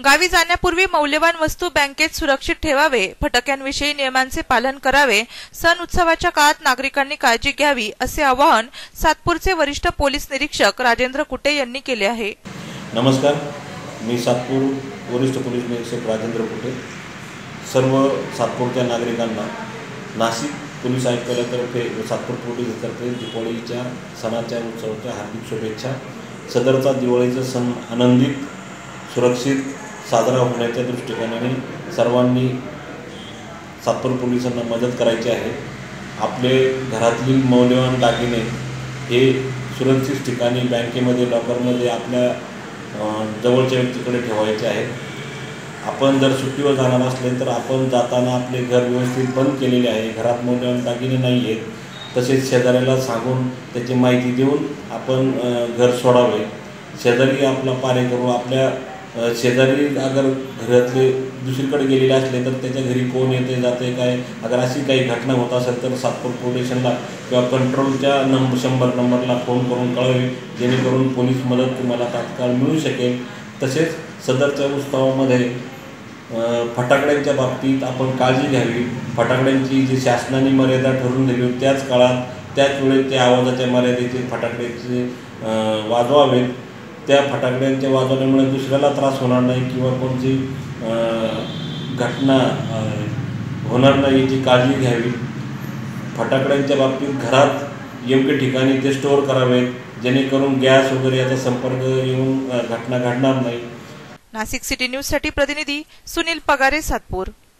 गावी जाण्यापूर्वी मौल्यवान वस्तू बँकेत सुरक्षित ठेवावे, फटाक्यांविषयी नियमांचे पालन करावे, सण उत्सवाच्या काळात नागरिकांनी काळजी घ्यावी असे आवाहन सातपूरचे वरिष्ठ पोलीस निरीक्षक राजेंद्र कुटे यांनी केले आहे। नमस्कार, मी सातपूर वरिष्ठ पोलीस निरीक्षक राजेंद्र कुटे सर्व सातपूरच्या नागरिकांना नाशिक पोलीस आयुक्तालयातर्फे व सातपूर पोलीसतर्फे दिवाळीच्या सणाच्या उत्सवाच्या हार्दिक शुभेच्छा। सदरचा दिवाळीचा सण आनंदित सुरक्षित साजरा होण्याच्या दृष्टिकोनाने सर्वांनी सातपूर पोलिसांना मदत करायची आहे। आपले घरातील मौल्यवान दागिने हे सुरक्षित ठिकाणी बँकेमध्ये लॉकरमध्ये आपल्या जवळच्या व्यक्तीकडे ठेवायचे आहेत। आपण जर सुट्टीवर जाणार असले तर आपण जाताना आपले घर व्यवस्थित बंद केलेले आहे, घरात मौल्यवान दागिने नाही आहेत, तसेच शेजाऱ्याला सांगून त्याची माहिती देऊन आपण घर सोडावे। शेजारी आपला पारे करू, आपल्या शेजारी अगर घरातले दुसरीकडे गेलेले असले तर त्याच्या घरी कोण येते जाते काय, अगर अशी काही घटना होत असेल तर सातपूर पोलिसांना किंवा कंट्रोलच्या 100 नंबरला फोन करून कळवावे, जेणेकरून पोलीस मदत तुम्हाला तात्काळ मिळू शकेल। तसेच सदरच्या उत्सवामध्ये फटाकड्यांच्या बाबतीत आपण काळजी घ्यावी। फटाकड्यांची जी शासनाने मर्यादा ठरवून दिली होती त्याच काळात त्याच वेळेत त्या आवाजाच्या मर्यादेचे फटाकड्याचे वाजवावेत। त्या फटाकड्यांच्या वाजवण्यामुळे दुसऱ्याला त्रास होणार नाही किंवा कोणती घटना होणार नाही याची काळजी घ्यावी। फटाकड्यांच्या बाबतीत घरात योग्य ठिकाणी ते स्टोअर करावेत, जेणेकरून गॅस वगैरे याचा संपर्क येऊन घटना घडणार नाही। नाशिक सिटी न्यूज साठी प्रतिनिधी सुनील पगारे, सातपूर।